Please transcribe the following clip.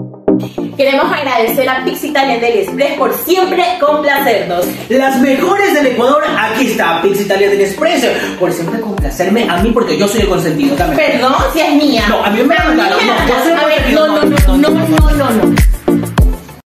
Queremos agradecer a Pizza Italian del Express por siempre complacernos. Las mejores del Ecuador, aquí está Pizza Italian del Express. Por siempre complacerme a mí porque yo soy el consentido también. Perdón, si es mía. No, a mí me